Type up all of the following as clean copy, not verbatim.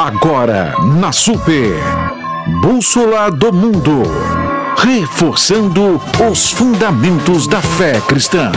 Agora, na Super, Bússola do Mundo, reforçando os fundamentos da fé cristã.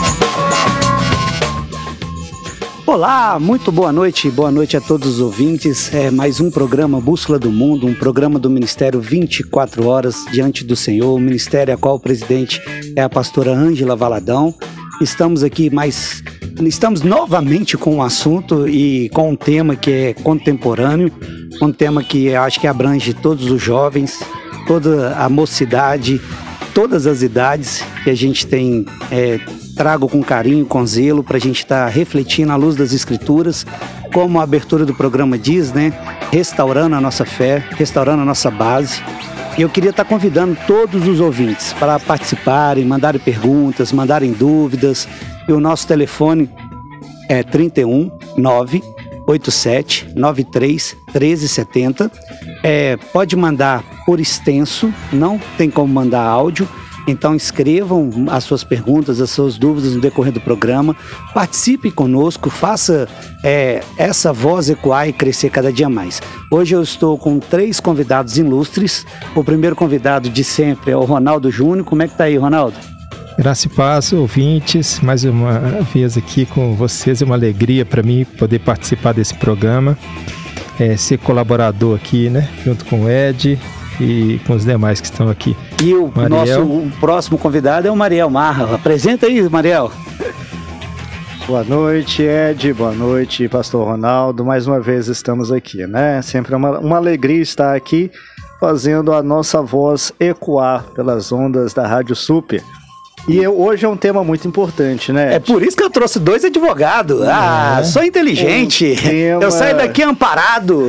Olá, muito boa noite a todos os ouvintes. É mais um programa Bússola do Mundo, um programa do Ministério 24 Horas Diante do Senhor, o ministério a qual o presidente é a pastora Ângela Valadão. Estamos novamente com um assunto e com um tema que é contemporâneo, um tema que acho que abrange todos os jovens, toda a mocidade, todas as idades que a gente tem, trago com carinho, com zelo, para a gente estar refletindo à luz das Escrituras, como a abertura do programa diz, né? Restaurando a nossa fé, restaurando a nossa base. E eu queria estar convidando todos os ouvintes para participarem, mandarem perguntas, mandarem dúvidas. E o nosso telefone é 31 987 93 1370. Pode mandar por extenso, não tem como mandar áudio. Então escrevam as suas perguntas, as suas dúvidas no decorrer do programa. Participe conosco, faça essa voz ecoar e crescer cada dia mais. Hoje eu estou com 3 convidados ilustres. O primeiro convidado de sempre é o Ronaldo Júnior. Como é que tá aí, Ronaldo? Graça e paz, ouvintes, mais uma vez aqui com vocês. É uma alegria para mim poder participar desse programa, ser colaborador aqui, né, junto com o Ed e com os demais que estão aqui. E o próximo convidado é o Mariel Marra. Apresenta aí, Mariel. Boa noite, Ed. Boa noite, pastor Ronaldo. Mais uma vez estamos aqui, né? Sempre é uma alegria estar aqui fazendo a nossa voz ecoar pelas ondas da Rádio Super. E hoje é um tema muito importante, né? É por isso que eu trouxe 2 advogados. Sou inteligente. Eu saio daqui amparado.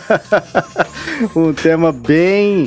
Um tema bem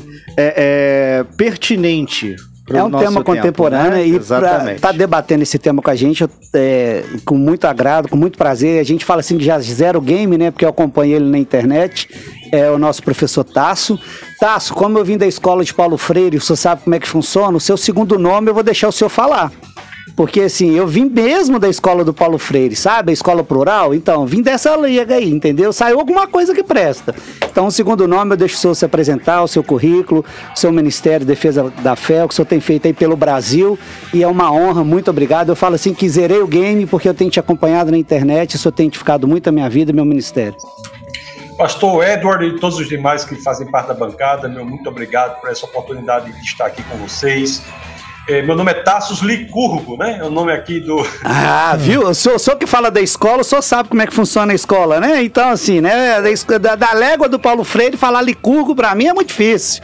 pertinente. É um tema contemporâneo, né? E para estar debatendo esse tema com a gente, com muito agrado, com muito prazer. A gente fala assim que já zero game, né? Porque eu acompanho ele na internet. É o nosso professor Tasso. Tasso, como eu vim da escola de Paulo Freire, o senhor sabe como é que funciona? O seu segundo nome eu vou deixar o senhor falar. Porque assim, eu vim mesmo da escola do Paulo Freire, sabe? A escola plural. Então, vim dessa liga aí, entendeu? Saiu alguma coisa que presta. Então, o segundo nome eu deixo o senhor se apresentar, o seu currículo, o seu Ministério de Defesa da Fé, o que o senhor tem feito aí pelo Brasil. E é uma honra, muito obrigado. Eu falo assim que zerei o game porque eu tenho te acompanhado na internet, o senhor tem edificado muito a minha vida e meu ministério. Pastor Edward e todos os demais que fazem parte da bancada, muito obrigado por essa oportunidade de estar aqui com vocês. Meu nome é Tassos Licurgo, né? É o nome aqui do... viu? O senhor que fala da escola, o senhor sabe como é que funciona a escola, né? Então, assim, né? Da légua do Paulo Freire, falar Licurgo, pra mim, é muito difícil.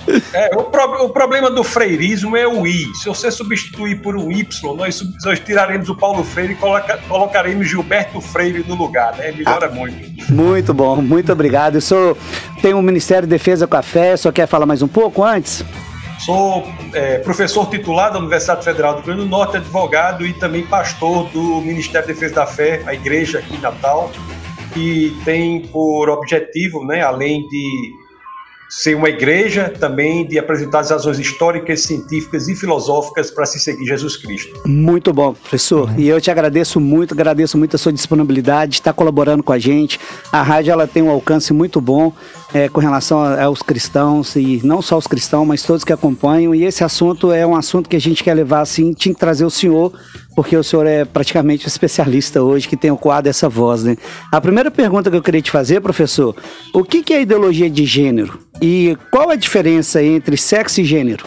O problema do freirismo é o I. Se você substituir por um Y, nós tiraremos o Paulo Freire e colocaremos Gilberto Freire no lugar, né? Melhora muito. Muito bom, muito obrigado. O senhor tem um Ministério de Defesa com a Fé, o senhor quer falar mais um pouco antes? Sou professor titular da Universidade Federal do Rio Grande do Norte, advogado e também pastor do Ministério da Defesa da Fé, a igreja aqui em Natal, e tem por objetivo, né, além de ser uma igreja, também de apresentar as razões históricas, científicas e filosóficas para se seguir Jesus Cristo. Muito bom, professor. E eu te agradeço muito a sua disponibilidade de estar colaborando com a gente. A rádio ela tem um alcance muito bom com relação aos cristãos, e não só os cristãos, mas todos que acompanham. E esse assunto é um assunto que a gente quer levar assim, tinha que trazer o senhor, porque o senhor é praticamente o especialista hoje que tem ecoado essa voz, né? A primeira pergunta que eu queria te fazer, professor, o que é ideologia de gênero? E qual a diferença entre sexo e gênero?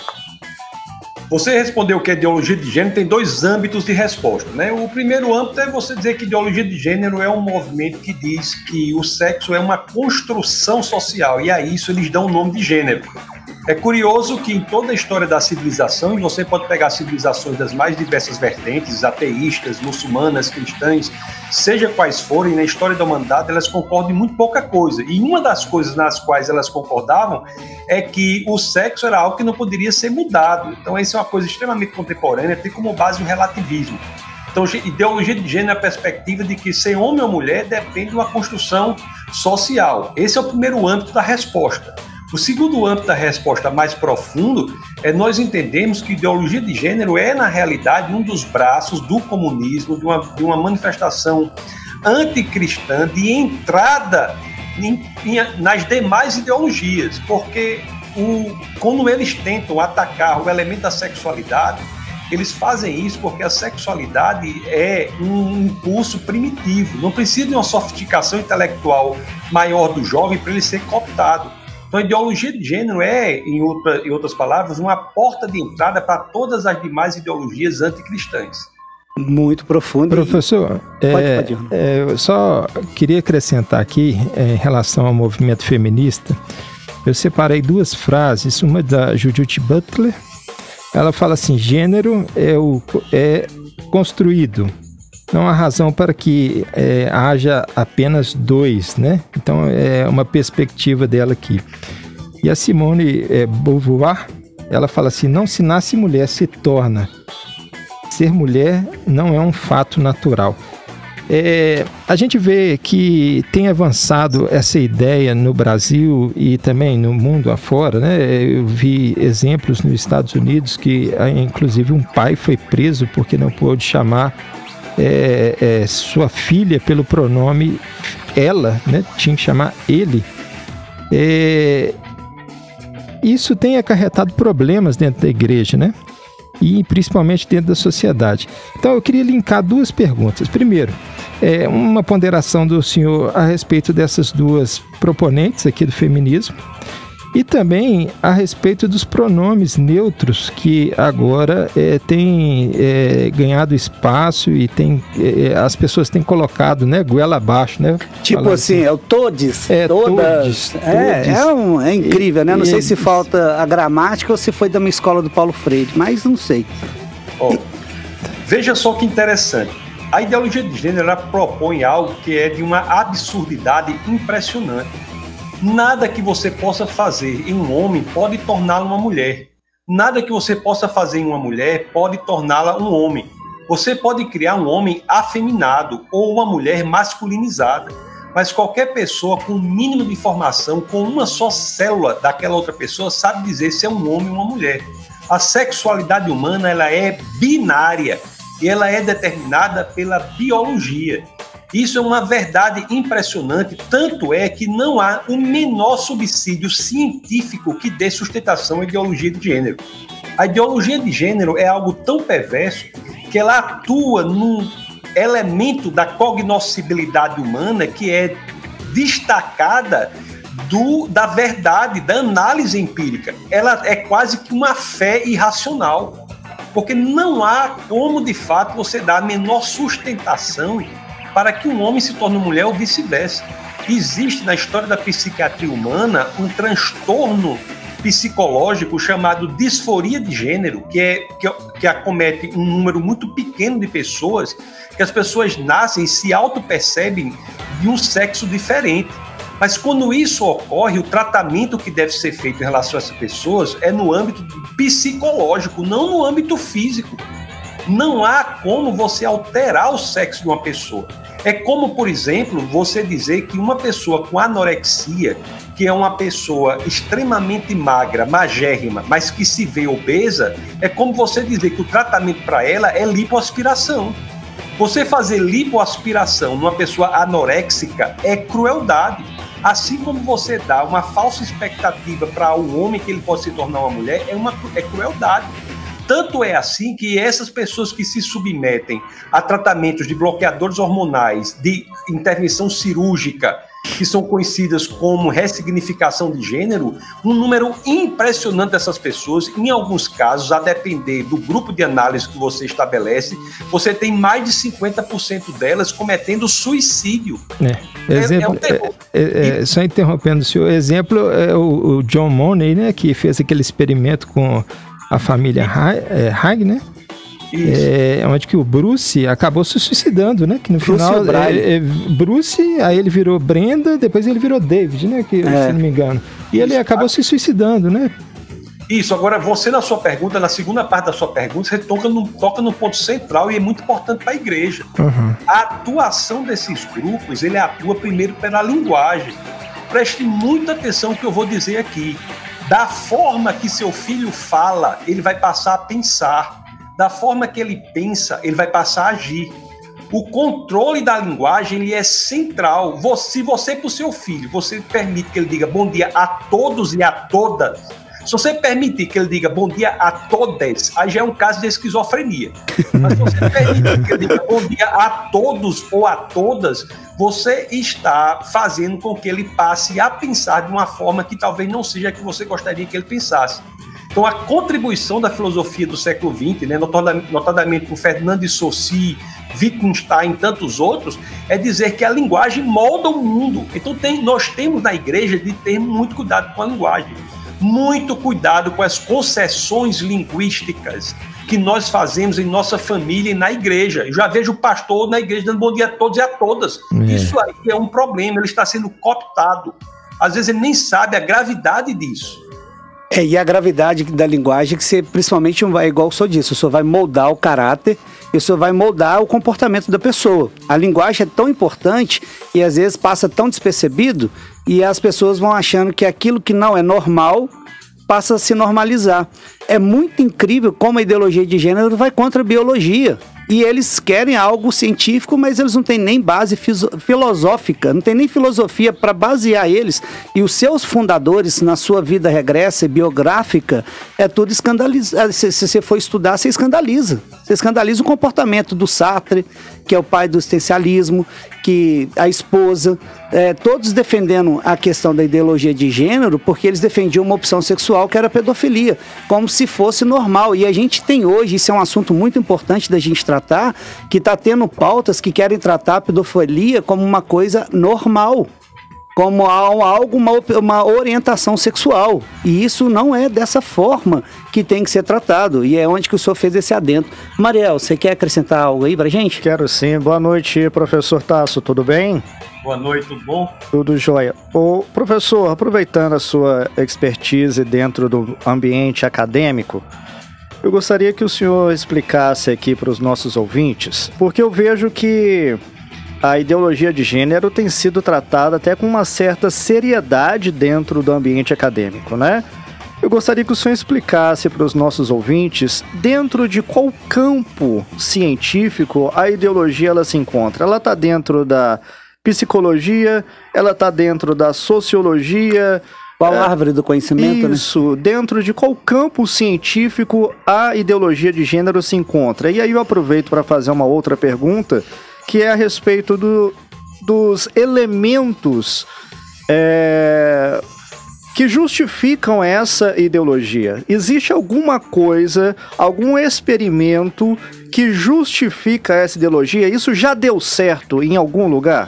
Você respondeu que a ideologia de gênero tem 2 âmbitos de resposta, né? O primeiro âmbito é você dizer que ideologia de gênero é um movimento que diz que o sexo é uma construção social, e a isso eles dão o nome de gênero. É curioso que em toda a história da civilização, e você pode pegar civilizações das mais diversas vertentes, ateístas, muçulmanas, cristãs, seja quais forem, na história da humanidade, elas concordam em muito pouca coisa. E uma das coisas nas quais elas concordavam é que o sexo era algo que não poderia ser mudado. Então, essa é uma coisa extremamente contemporânea, tem como base o relativismo. Então, ideologia de gênero é a perspectiva de que ser homem ou mulher depende de uma construção social. Esse é o primeiro âmbito da resposta. O segundo âmbito da resposta mais profundo é nós entendemos que ideologia de gênero é, na realidade, um dos braços do comunismo, de uma manifestação anticristã de entrada nas demais ideologias, porque quando eles tentam atacar o elemento da sexualidade, eles fazem isso porque a sexualidade é um impulso primitivo, não precisa de uma sofisticação intelectual maior do jovem para ele ser cooptado. Então a ideologia de gênero é, em outras palavras, uma porta de entrada para todas as demais ideologias anticristãs. Muito profundo. Professor, eu só queria acrescentar aqui, em relação ao movimento feminista, eu separei duas frases, uma da Judith Butler. Ela fala assim: gênero é construído, não há razão para que haja apenas dois, né? Então é uma perspectiva dela aqui. E a Simone Beauvoir, ela fala assim: não se nasce mulher, se torna. Ser mulher não é um fato natural. A gente vê que tem avançado essa ideia no Brasil e também no mundo afora, né? Eu vi exemplos nos Estados Unidos que, inclusive, um pai foi preso porque não pôde chamar sua filha pelo pronome ela, né? Tinha que chamar ele. Isso tem acarretado problemas dentro da igreja, né? E principalmente dentro da sociedade. Então eu queria linkar duas perguntas. Primeiro, uma ponderação do senhor a respeito dessas duas proponentes aqui do feminismo e também a respeito dos pronomes neutros que agora têm ganhado espaço e as pessoas têm colocado, né, goela abaixo, né? Tipo assim, é o todes, todas. Todes. É incrível, né? Não sei se falta a gramática ou se foi da minha escola do Paulo Freire, mas não sei. Veja só que interessante. A ideologia de gênero ela propõe algo que é de uma absurdidade impressionante. Nada que você possa fazer em um homem pode torná-lo uma mulher. Nada que você possa fazer em uma mulher pode torná-la um homem. Você pode criar um homem afeminado ou uma mulher masculinizada, mas qualquer pessoa com o mínimo de informação, com uma só célula daquela outra pessoa, sabe dizer se é um homem ou uma mulher. A sexualidade humana ela é binária e ela é determinada pela biologia. Isso é uma verdade impressionante, tanto é que não há o menor subsídio científico que dê sustentação à ideologia de gênero. A ideologia de gênero é algo tão perverso que ela atua num elemento da cognoscibilidade humana que é destacada da verdade, da análise empírica. Ela é quase que uma fé irracional, porque não há como, de fato, você dar a menor sustentação para que um homem se torne mulher ou vice-versa. Existe na história da psiquiatria humana um transtorno psicológico chamado disforia de gênero, que acomete um número muito pequeno de pessoas, que as pessoas nascem e se auto-percebem de um sexo diferente. Mas quando isso ocorre, o tratamento que deve ser feito em relação a essas pessoas é no âmbito psicológico, não no âmbito físico. Não há como você alterar o sexo de uma pessoa. É como, por exemplo, você dizer que uma pessoa com anorexia, que é uma pessoa extremamente magra, magérrima, mas que se vê obesa, é como você dizer que o tratamento para ela é lipoaspiração. Você fazer lipoaspiração numa pessoa anoréxica é crueldade. Assim como você dá uma falsa expectativa para um homem que ele pode se tornar uma mulher, é crueldade. Tanto é assim que essas pessoas que se submetem a tratamentos de bloqueadores hormonais, de intervenção cirúrgica, que são conhecidas como ressignificação de gênero, um número impressionante dessas pessoas, em alguns casos, a depender do grupo de análise que você estabelece, você tem mais de 50% delas cometendo suicídio. Só interrompendo o senhor, exemplo é o John Money, né, que fez aquele experimento com a família Haig, né? Onde que o Bruce acabou se suicidando, né? Que no final, Bruce, aí ele virou Brenda, depois ele virou David, né? Se não me engano. E ele acabou se suicidando, né? Isso, agora você na sua pergunta, na segunda parte da sua pergunta, você toca no ponto central e é muito importante para a igreja. Uhum. A atuação desses grupos, ele atua primeiro pela linguagem. Preste muita atenção no que eu vou dizer aqui. Da forma que seu filho fala, ele vai passar a pensar. Da forma que ele pensa, ele vai passar a agir. O controle da linguagem ele é central. Se você, para o seu filho, você permite que ele diga bom dia a todos e a todas, se você permitir que ele diga bom dia a todas, aí já é um caso de esquizofrenia. Mas se você permitir que ele diga bom dia a todos ou a todas, você está fazendo com que ele passe a pensar de uma forma que talvez não seja a que você gostaria que ele pensasse. Então, a contribuição da filosofia do século XX, né, notadamente por Ferdinand de Saussure, Wittgenstein e tantos outros, é dizer que a linguagem molda o mundo. Então, nós temos na igreja de ter muito cuidado com a linguagem. Muito cuidado com as concessões linguísticas que nós fazemos em nossa família e na igreja. Eu já vejo o pastor na igreja dando bom dia a todos e a todas. Isso aí é um problema, ele está sendo cooptado. Às vezes ele nem sabe a gravidade disso. E a gravidade da linguagem, que você principalmente vai, igual o senhor disse, o senhor vai moldar o caráter e o senhor vai moldar o comportamento da pessoa. A linguagem é tão importante e às vezes passa tão despercebido e as pessoas vão achando que aquilo que não é normal passa a se normalizar. É muito incrível como a ideologia de gênero vai contra a biologia. E eles querem algo científico, mas eles não têm nem base filosófica, não tem nem filosofia para basear eles. E os seus fundadores, na sua vida regressa e biográfica, é tudo escandalizado. Se você for estudar, você escandaliza. Você escandaliza o comportamento do Sartre, que é o pai do existencialismo, que a esposa, todos defendendo a questão da ideologia de gênero, porque eles defendiam uma opção sexual que era a pedofilia, como se fosse normal. E a gente tem hoje, isso é um assunto muito importante da gente tratar, que está tendo pautas que querem tratar a pedofilia como uma coisa normal, como algo, uma orientação sexual. E isso não é dessa forma que tem que ser tratado. E é onde que o senhor fez esse adendo. Mariel, você quer acrescentar algo aí pra gente? Quero sim. Boa noite, professor Tasso. Tudo bem? Boa noite, tudo bom? Tudo jóia. Ô, professor, aproveitando a sua expertise dentro do ambiente acadêmico, eu gostaria que o senhor explicasse aqui para os nossos ouvintes, porque eu vejo que a ideologia de gênero tem sido tratada até com uma certa seriedade dentro do ambiente acadêmico, né? Eu gostaria que o senhor explicasse para os nossos ouvintes dentro de qual campo científico a ideologia ela se encontra. Ela está dentro da psicologia, ela está dentro da sociologia. Qual árvore do conhecimento, isso, né? Dentro de qual campo científico a ideologia de gênero se encontra? E aí eu aproveito para fazer uma outra pergunta, que é a respeito dos elementos que justificam essa ideologia. Existe alguma coisa, algum experimento que justifica essa ideologia? Isso já deu certo em algum lugar?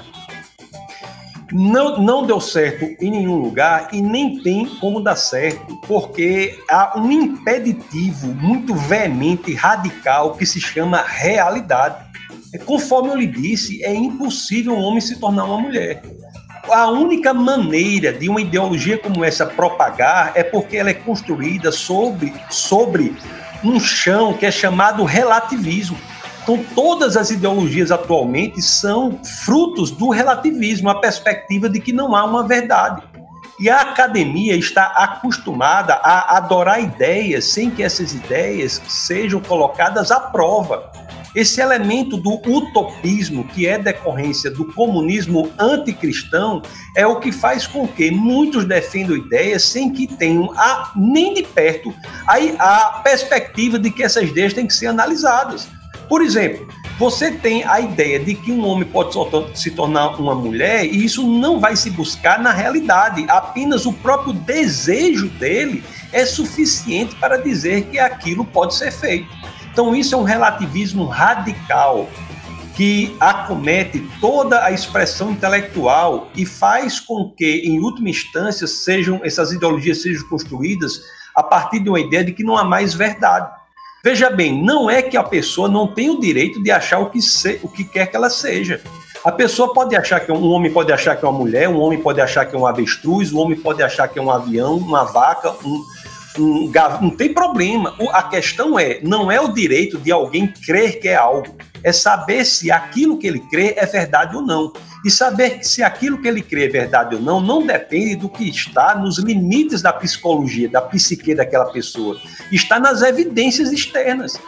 Não deu certo em nenhum lugar e nem tem como dar certo, porque há um impeditivo muito veemente e radical que se chama realidade. Conforme eu lhe disse, é impossível um homem se tornar uma mulher. A única maneira de uma ideologia como essa propagar é porque ela é construída sobre um chão que é chamado relativismo. Então, todas as ideologias atualmente são frutos do relativismo, a perspectiva de que não há uma verdade. E a academia está acostumada a adorar ideias sem que essas ideias sejam colocadas à prova. Esse elemento do utopismo, que é decorrência do comunismo anticristão, é o que faz com que muitos defendam ideias sem que tenham nem de perto a perspectiva de que essas ideias têm que ser analisadas. Por exemplo, você tem a ideia de que um homem pode se tornar uma mulher e isso não vai se buscar na realidade. Apenas o próprio desejo dele é suficiente para dizer que aquilo pode ser feito. Então isso é um relativismo radical que acomete toda a expressão intelectual e faz com que, em última instância, essas ideologias sejam construídas a partir de uma ideia de que não há mais verdade. Veja bem, não é que a pessoa não tem o direito de achar o que quer que ela seja. A pessoa pode achar que um homem pode achar que é uma mulher, um homem pode achar que é um avestruz, um homem pode achar que é um avião, uma vaca, não tem problema. A questão não é o direito de alguém crer que é algo, é saber se aquilo que ele crê é verdade ou não. E saber se aquilo que ele crê é verdade ou não depende do que está nos limites da psicologia, da psique daquela pessoa. Está nas evidências externas.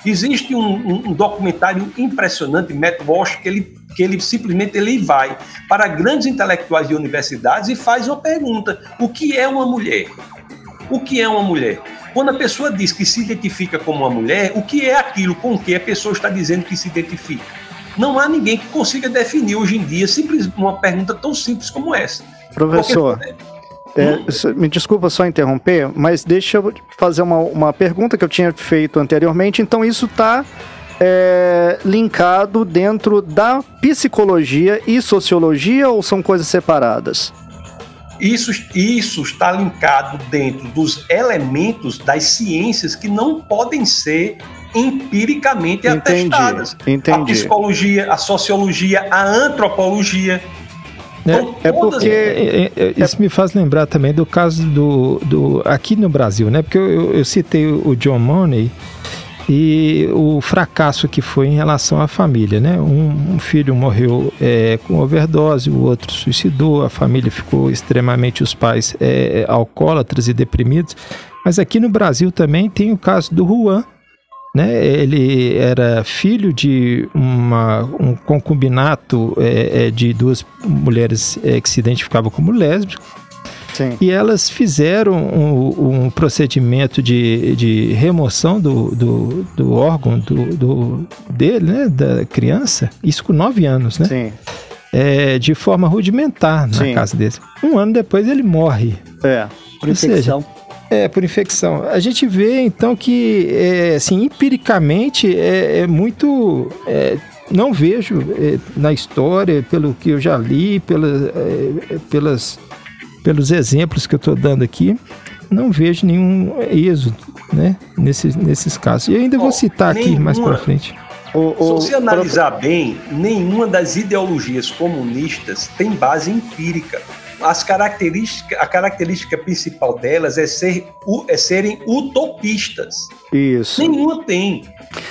Existe um documentário impressionante, Matt Walsh, que ele simplesmente vai para grandes intelectuais de universidades e faz uma pergunta: o que é uma mulher? O que é uma mulher? Quando a pessoa diz que se identifica como uma mulher, o que é aquilo com que a pessoa está dizendo que se identifica? Não há ninguém que consiga definir hoje em dia uma pergunta tão simples como essa. Professor, me desculpa só interromper, mas deixa eu fazer uma pergunta que eu tinha feito anteriormente. Então isso está linkado dentro da psicologia e sociologia ou são coisas separadas? Isso está linkado dentro dos elementos das ciências que não podem ser empiricamente atestadas. Entendi. A psicologia, a sociologia, a antropologia. Isso me faz lembrar também do caso do aqui no Brasil, né? Porque eu citei o John Money e o fracasso que foi em relação à família, né? Um filho morreu com overdose, o outro suicidou, a família ficou extremamente, os pais alcoólatras e deprimidos. Mas aqui no Brasil também tem o caso do Juan, né? Ele era filho de um concubinato de duas mulheres que se identificavam como lésbicas. Sim. E elas fizeram um procedimento de remoção do órgão dele, né, da criança, isso com 9 anos, né? Sim. De forma rudimentar na casa dele. 1 ano depois ele morre. Por infecção. Por infecção. A gente vê, então, que, assim, empiricamente, muito... não vejo na história, pelo que eu já li, pelos exemplos que eu estou dando aqui, não vejo nenhum êxodo, né, nesses casos. E ainda vou citar aqui mais para frente. Se você analisar bem, nenhuma das ideologias comunistas tem base empírica. A característica principal delas é serem utopistas. Isso. Nenhuma tem.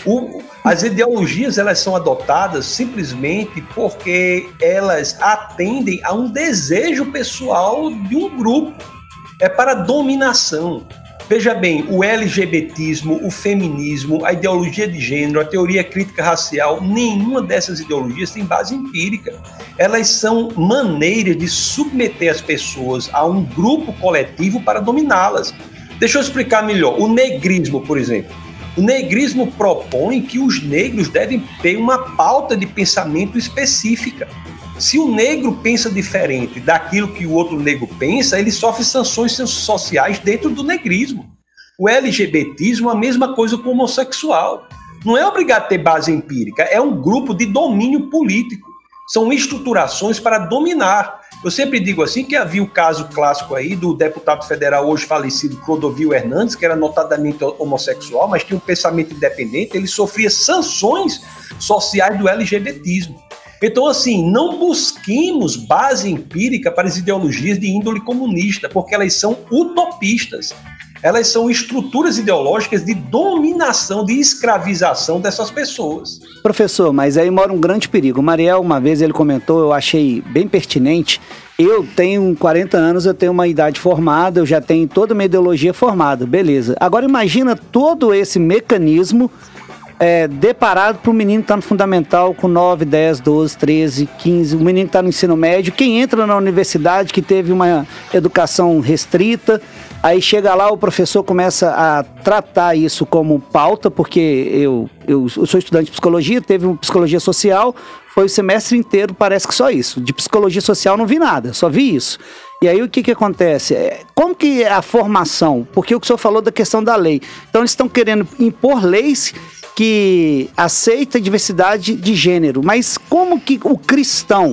As ideologias, elas são adotadas simplesmente porque elas atendem a um desejo pessoal de um grupo. É para dominação. Veja bem, o LGBTismo, o feminismo, a ideologia de gênero, a teoria crítica racial, nenhuma dessas ideologias tem base empírica. Elas são maneiras de submeter as pessoas a um grupo coletivo para dominá-las. Deixa eu explicar melhor. O negrismo, por exemplo. O negrismo propõe que os negros devem ter uma pauta de pensamento específica. Se o negro pensa diferente daquilo que o outro negro pensa, ele sofre sanções sociais dentro do negrismo. O LGBTismo é a mesma coisa com o homossexual. Não é obrigado a ter base empírica, é um grupo de domínio político. São estruturações para dominar. Eu sempre digo assim que havia o caso clássico aí do deputado federal hoje falecido Clodovil Hernandes, que era notadamente homossexual, mas tinha um pensamento independente, ele sofria sanções sociais do LGBTismo. Então, assim, não busquemos base empírica para as ideologias de índole comunista, porque elas são utopistas. Elas são estruturas ideológicas de dominação, de escravização dessas pessoas. Professor, mas aí mora um grande perigo. O Mariel, uma vez, ele comentou, eu achei bem pertinente. Eu tenho 40 anos, eu tenho uma idade formada, eu já tenho toda uma ideologia formada, beleza. Agora imagina todo esse mecanismo deparado para o menino que está no fundamental com 9, 10, 12, 13, 15, o menino que está no ensino médio, quem entra na universidade que teve uma educação restrita, aí chega lá, o professor começa a tratar isso como pauta, porque eu sou estudante de psicologia, teve uma psicologia social, foi o semestre inteiro, parece que só isso. De psicologia social não vi nada, só vi isso. E aí o que acontece? Como que é a formação? Porque o que o senhor falou da questão da lei. Então eles estão querendo impor leis que aceita a diversidade de gênero, mas como que o cristão,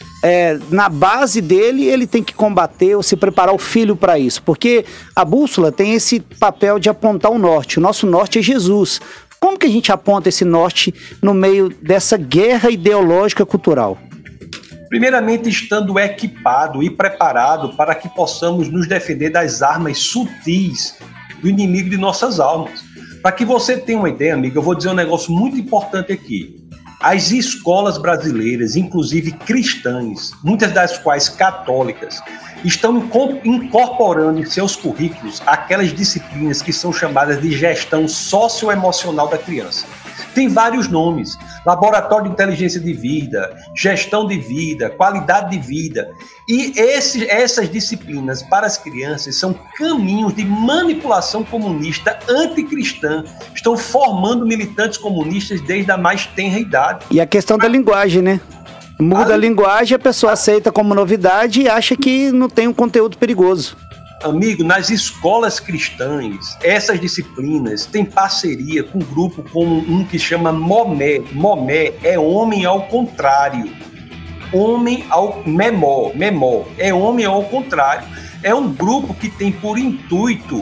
na base dele, ele tem que combater ou se preparar o filho para isso? Porque a bússola tem esse papel de apontar o norte, o nosso norte é Jesus. Como que a gente aponta esse norte no meio dessa guerra ideológica cultural? Primeiramente, estando equipado e preparado para que possamos nos defender das armas sutis do inimigo de nossas almas. Para que você tenha uma ideia, amigo, eu vou dizer um negócio muito importante aqui. As escolas brasileiras, inclusive cristãs, muitas das quais católicas, estão incorporando em seus currículos aquelas disciplinas que são chamadas de gestão socioemocional da criança. Tem vários nomes: laboratório de inteligência de vida, gestão de vida, qualidade de vida. E essas disciplinas para as crianças são caminhos de manipulação comunista anticristã. Estão formando militantes comunistas desde a mais tenra idade. E a questão da linguagem, né? Muda a linguagem, a pessoa aceita como novidade e acha que não tem um conteúdo perigoso. Amigo, nas escolas cristãs, essas disciplinas têm parceria com um grupo como um que chama Momé. Momé é homem ao contrário. Homem ao memó, é homem ao contrário. É um grupo que tem por intuito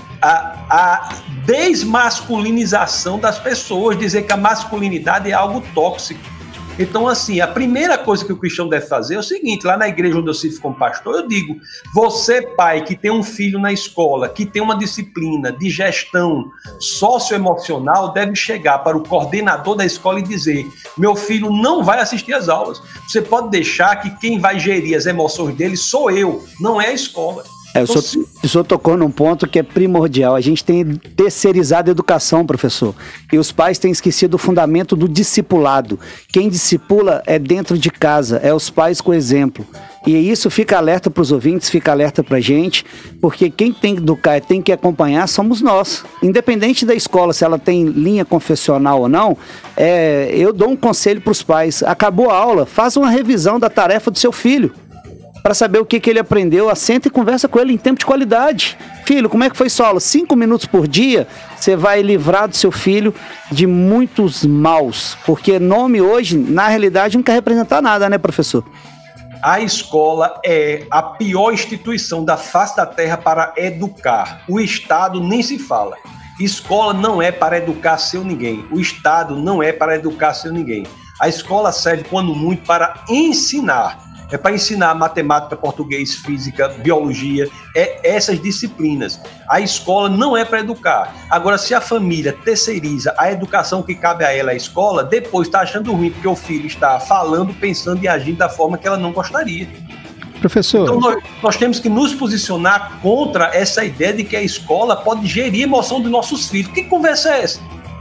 a desmasculinização das pessoas, dizer que a masculinidade é algo tóxico. Então, assim, a primeira coisa que o cristão deve fazer é o seguinte: lá na igreja onde eu sirvo como pastor, eu digo, você, pai, que tem um filho na escola, que tem uma disciplina de gestão socioemocional, deve chegar para o coordenador da escola e dizer: meu filho não vai assistir às aulas. Você pode deixar que quem vai gerir as emoções dele sou eu, não é a escola. O senhor tocou num ponto que é primordial. A gente tem terceirizado a educação, professor. E os pais têm esquecido o fundamento do discipulado. Quem discipula é dentro de casa, é os pais com exemplo. E isso fica alerta para os ouvintes, fica alerta para a gente, porque quem tem que educar e tem que acompanhar somos nós. Independente da escola, se ela tem linha confessional ou não, eu dou um conselho para os pais. Acabou a aula, faz uma revisão da tarefa do seu filho, para saber o que ele aprendeu. Assenta e conversa com ele em tempo de qualidade. Filho, como é que foi sua aula? 5 minutos por dia, você vai livrar do seu filho de muitos maus. Porque nome hoje, na realidade, não quer representar nada, né, professor? A escola é a pior instituição da face da terra para educar. O Estado nem se fala. Escola não é para educar seu ninguém. O Estado não é para educar seu ninguém. A escola serve, quando muito, para ensinar. É para ensinar matemática, português, física, biologia, essas disciplinas. A escola não é para educar. Agora, se a família terceiriza a educação que cabe a ela, a escola, depois está achando ruim porque o filho está falando, pensando e agindo da forma que ela não gostaria. Professor... Então, nós temos que nos posicionar contra essa ideia de que a escola pode gerir a emoção dos nossos filhos. Que conversa é essa?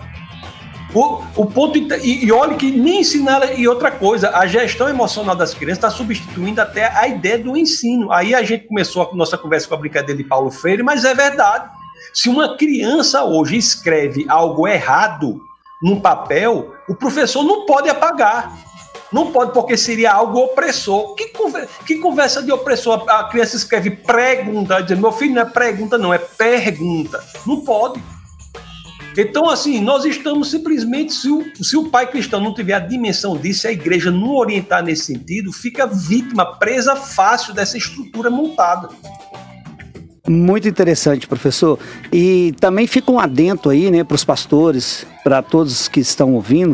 O ponto, e olha que nem ensinar. E outra coisa, a gestão emocional das crianças está substituindo até a ideia do ensino. Aí a gente começou a nossa conversa com a brincadeira de Paulo Freire, mas é verdade. Se uma criança hoje escreve algo errado num papel, o professor não pode apagar. Não pode, porque seria algo opressor. Que conversa de opressor? A criança escreve pergunta, diz: meu filho, não é pergunta, não, é pergunta. Não pode. Então, assim, nós estamos simplesmente, se o pai cristão não tiver a dimensão disso, a igreja não orientar nesse sentido, fica vítima, presa fácil dessa estrutura montada. Muito interessante, professor. E também fica um adendo aí, né, para os pastores, para todos que estão ouvindo,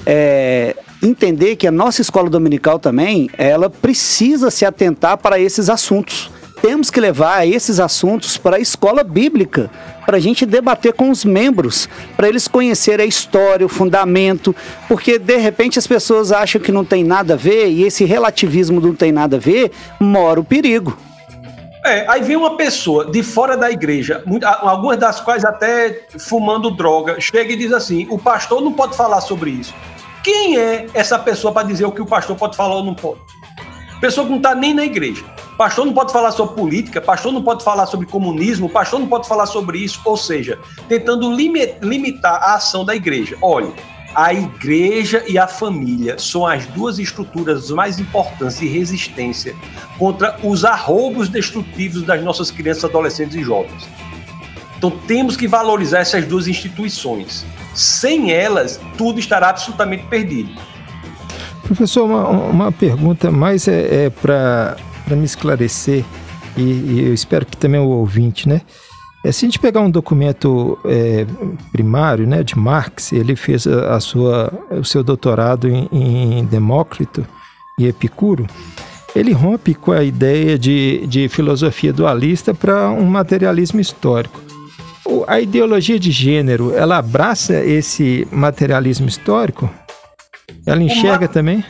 entender que a nossa escola dominical também, ela precisa se atentar para esses assuntos. Temos que levar esses assuntos para a escola bíblica, para a gente debater com os membros, para eles conhecerem a história, o fundamento, porque de repente as pessoas acham que não tem nada a ver, e esse relativismo não tem nada a ver, mora o perigo. Aí vem uma pessoa de fora da igreja, algumas das quais até fumando droga, chega e diz assim: o pastor não pode falar sobre isso. Quem é essa pessoa para dizer o que o pastor pode falar ou não pode? Pessoa que não está nem na igreja. Pastor não pode falar sobre política, pastor não pode falar sobre comunismo, pastor não pode falar sobre isso, ou seja, tentando limitar a ação da igreja. Olha, a igreja e a família são as duas estruturas mais importantes de resistência contra os arroubos destrutivos das nossas crianças, adolescentes e jovens. Então temos que valorizar essas duas instituições. Sem elas, tudo estará absolutamente perdido. Professor, uma pergunta mais para me esclarecer, e eu espero que também o ouvinte, né? Se a gente pegar um documento primário, né, de Marx, ele fez o seu doutorado em Demócrito e Epicuro, ele rompe com a ideia de filosofia dualista para um materialismo histórico. A ideologia de gênero, ela abraça esse materialismo histórico? Ela enxerga também?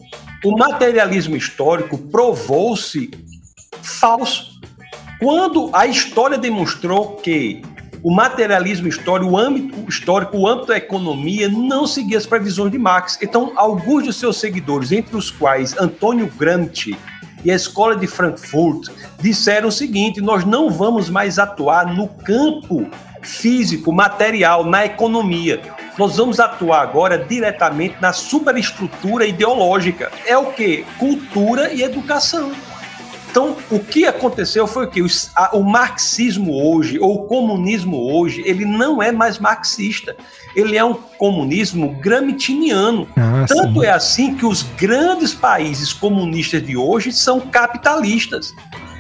O materialismo histórico provou-se falso. Quando a história demonstrou que o materialismo histórico, o âmbito da economia, não seguia as previsões de Marx. Então, alguns de seus seguidores, entre os quais Antônio Gramsci e a Escola de Frankfurt, disseram o seguinte: nós não vamos mais atuar no campo físico, material, na economia. Nós vamos atuar agora diretamente na superestrutura ideológica. É o quê? Cultura e educação. Então, o que aconteceu foi que o marxismo hoje, ou o comunismo hoje, ele não é mais marxista. Ele é um comunismo gramsciano. Tanto é assim que os grandes países comunistas de hoje são capitalistas.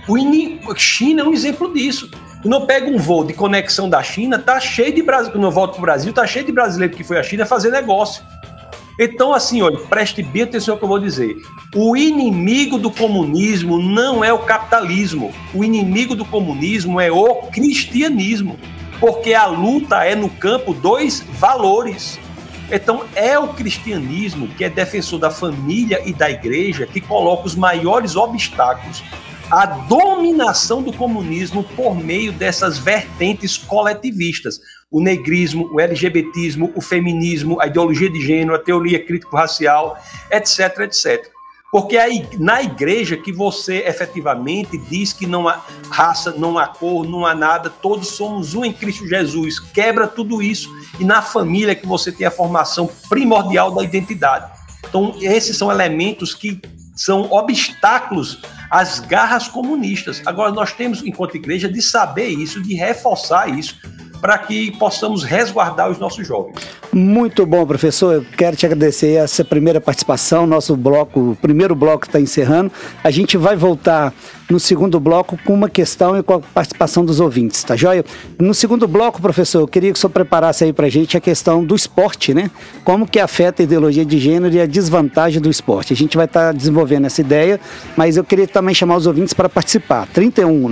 China é um exemplo disso. Quando eu pego um voo de conexão da China, tá cheio de brasileiros. Quando eu volto para o Brasil, tá cheio de brasileiro que foi à China fazer negócio. Então, assim, olha, preste bem atenção ao que eu vou dizer. O inimigo do comunismo não é o capitalismo. O inimigo do comunismo é o cristianismo. Porque a luta é no campo dos valores. Então, é o cristianismo, que é defensor da família e da igreja, que coloca os maiores obstáculos à dominação do comunismo por meio dessas vertentes coletivistas. O negrismo, o LGBTismo, o feminismo, a ideologia de gênero, a teoria crítico-racial, etc, etc. Porque é na igreja que você efetivamente diz que não há raça, não há cor, não há nada, todos somos um em Cristo Jesus. Quebra tudo isso. E na família que você tem a formação primordial da identidade. Então, esses são elementos que são obstáculos às garras comunistas. Agora, nós temos, enquanto igreja, de saber isso, de reforçar isso, para que possamos resguardar os nossos jovens. Muito bom, professor. Eu quero te agradecer essa primeira participação. Nosso bloco, o primeiro bloco está encerrando. A gente vai voltar no segundo bloco com uma questão e com a participação dos ouvintes, tá joia? No segundo bloco, professor, eu queria que o senhor preparasse aí para a gente a questão do esporte, né? Como que afeta a ideologia de gênero e a desvantagem do esporte. A gente vai estar desenvolvendo essa ideia, mas eu queria também chamar os ouvintes para participar. 31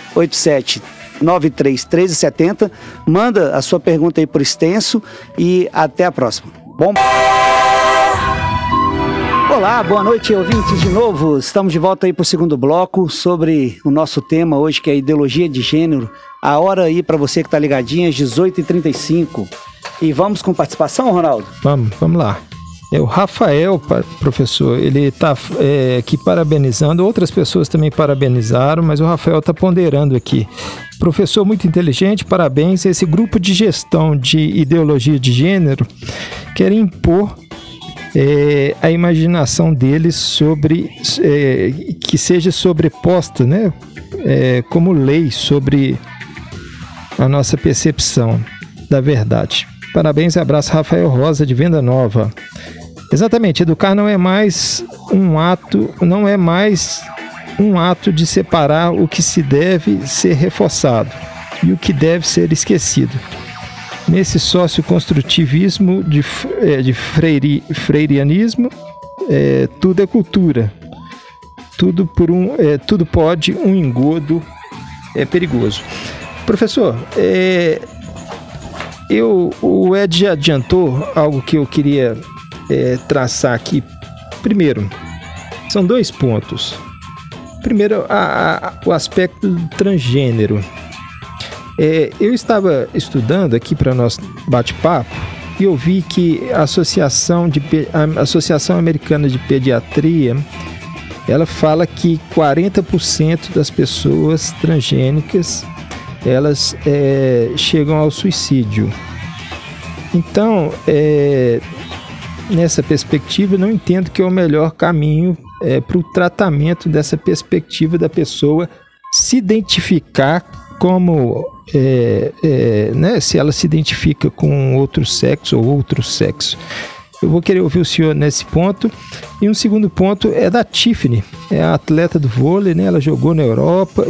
987 93 1370. Manda a sua pergunta aí por extenso e até a próxima. Bom. Olá, boa noite, ouvintes de novo. Estamos de volta aí para o segundo bloco sobre o nosso tema hoje, que é a ideologia de gênero. A hora aí para você que está ligadinho às 18h35. E vamos com participação, Ronaldo? Vamos lá. O Rafael, professor, ele está aqui parabenizando, outras pessoas também parabenizaram, mas o Rafael está ponderando aqui. Professor muito inteligente, parabéns. Esse grupo de gestão de ideologia de gênero quer impor a imaginação deles sobre que seja sobreposta, né, como lei sobre a nossa percepção da verdade. Parabéns e abraço, Rafael Rosa, de Venda Nova. Exatamente, educar não é mais um ato de separar o que se deve ser reforçado e o que deve ser esquecido. Nesse socioconstrutivismo de freirianismo, tudo é cultura. Tudo pode, um engodo é perigoso. Professor, o Ed já adiantou algo que eu queria traçar aqui. Primeiro, são dois pontos. Primeiro, o aspecto transgênero. Eu estava estudando aqui para nosso bate-papo e eu vi que a Associação Americana de Pediatria, ela fala que 40% das pessoas transgênicas, elas chegam ao suicídio. Então, nessa perspectiva, eu não entendo que é o melhor caminho para o tratamento dessa perspectiva da pessoa se identificar como, né, se ela se identifica com outro sexo ou outro sexo. Eu vou querer ouvir o senhor nesse ponto. E um segundo ponto é da Tiffany, é a atleta do vôlei, né? Ele jogou na Europa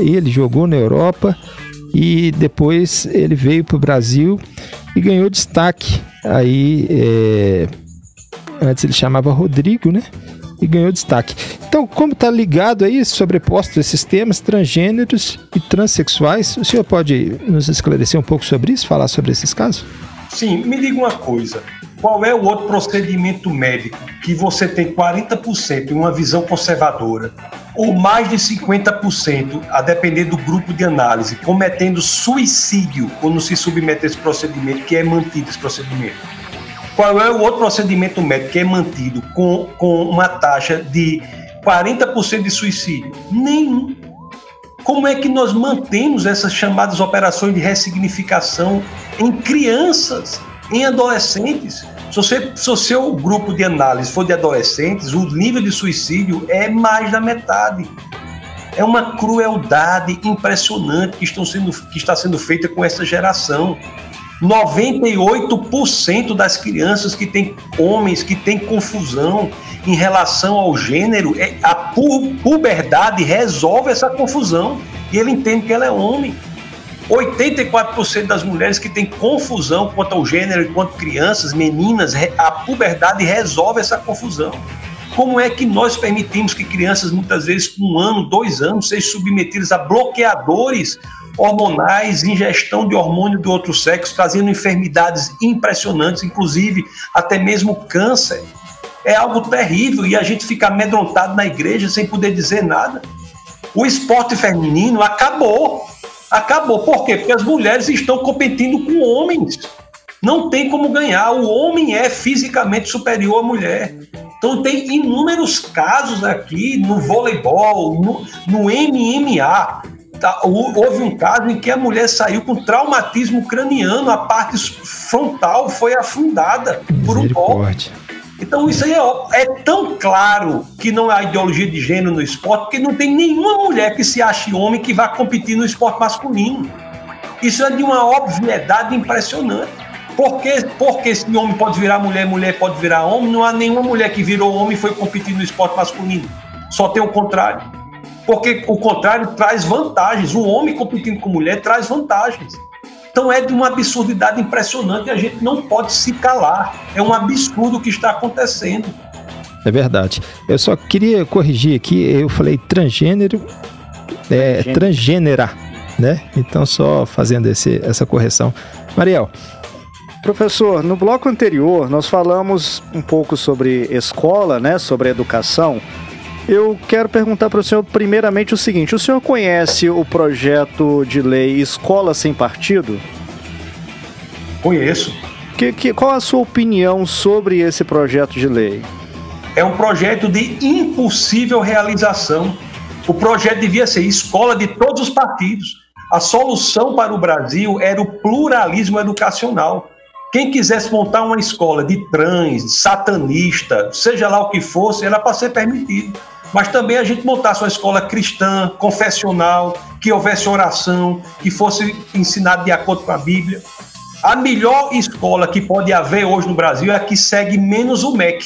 e depois ele veio para o Brasil e ganhou destaque. Aí, antes ele chamava Rodrigo, né? E ganhou destaque. Então, como está ligado aí, sobreposto esses temas transgêneros e transexuais, o senhor pode nos esclarecer um pouco sobre isso, falar sobre esses casos? Sim, me diga uma coisa. qual é o outro procedimento médico que você tem 40% em uma visão conservadora, ou mais de 50%, a depender do grupo de análise, cometendo suicídio quando se submete a esse procedimento, que é mantido esse procedimento? Qual é o outro procedimento médico que é mantido com uma taxa de 40% de suicídio? Nenhum. Como é que nós mantemos essas chamadas operações de ressignificação em crianças, em adolescentes? Se o seu grupo de análise for de adolescentes, o nível de suicídio é mais da metade. É uma crueldade impressionante que está sendo feita com essa geração. 98% das crianças que têm homens que têm confusão em relação ao gênero, a puberdade resolve essa confusão e ele entende que ela é homem. 84% das mulheres que têm confusão quanto ao gênero e quanto crianças, meninas, a puberdade resolve essa confusão. Como é que nós permitimos que crianças, muitas vezes com 1 ano, 2 anos, sejam submetidas a bloqueadores hormonais, ingestão de hormônio do outro sexo, trazendo enfermidades impressionantes, inclusive até mesmo câncer? É algo terrível e a gente fica amedrontado na igreja sem poder dizer nada. O esporte feminino acabou. Acabou. Por quê? Porque as mulheres estão competindo com homens. Não tem como ganhar. O homem é fisicamente superior à mulher. Então tem inúmeros casos aqui no voleibol, no MMA. Houve um caso em que a mulher saiu com traumatismo craniano, a parte frontal foi afundada por um golpe. Então isso aí é tão claro que não há ideologia de gênero no esporte, porque não tem nenhuma mulher que se ache homem que vá competir no esporte masculino. Isso é de uma obviedade impressionante. Porque se homem pode virar mulher, mulher pode virar homem, não há nenhuma mulher que virou homem e foi competir no esporte masculino. Só tem o contrário. Porque o contrário traz vantagens. Um homem competindo com mulher traz vantagens. Então é de uma absurdidade impressionante e a gente não pode se calar. É um absurdo o que está acontecendo. É verdade. Eu só queria corrigir aqui, eu falei transgênero, transgênera, né? Então só fazendo essa correção. Mariel. Professor, no bloco anterior nós falamos um pouco sobre escola, né? Sobre educação. Eu quero perguntar para o senhor primeiramente o seguinte: o senhor conhece o projeto de lei Escola Sem Partido? Conheço. Qual a sua opinião sobre esse projeto de lei? É um projeto de impossível realização. O projeto devia ser escola de todos os partidos. A solução para o Brasil era o pluralismo educacional. Quem quisesse montar uma escola de trans, satanista, seja lá o que fosse, era para ser permitido. Mas também a gente montasse uma escola cristã, confessional, que houvesse oração, que fosse ensinado de acordo com a Bíblia. A melhor escola que pode haver hoje no Brasil é a que segue menos o MEC.